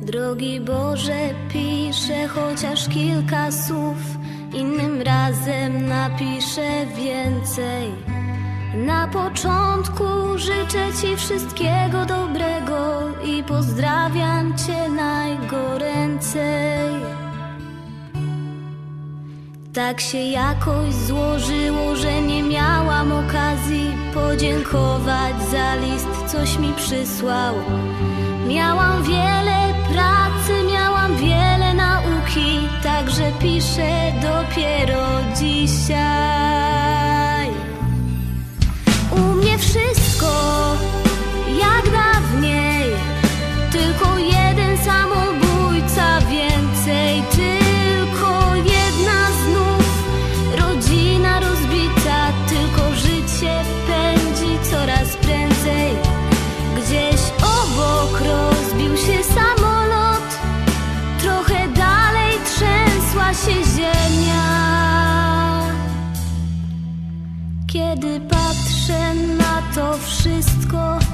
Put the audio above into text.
Drogi Boże, piszę chociaż kilka słów, innym razem napiszę więcej. Na początku życzę Ci wszystkiego dobrego i pozdrawiam Cię najgoręcej. Tak się jakoś złożyło, że nie miałam okazji podziękować za list, coś mi przysłał. Miałam wiele pracy, miałam wiele nauki, także piszę dopiero dzisiaj. U mnie wszystko jak dawniej, tylko jeden samobójca więcej, tylko jedna znów rodzina rozbita, tylko życie pędzi coraz prędzej. Gdzieś obok rozbił się samolot, trochę dalej trzęsła się ziemia. Kiedy patrzę na to wszystko,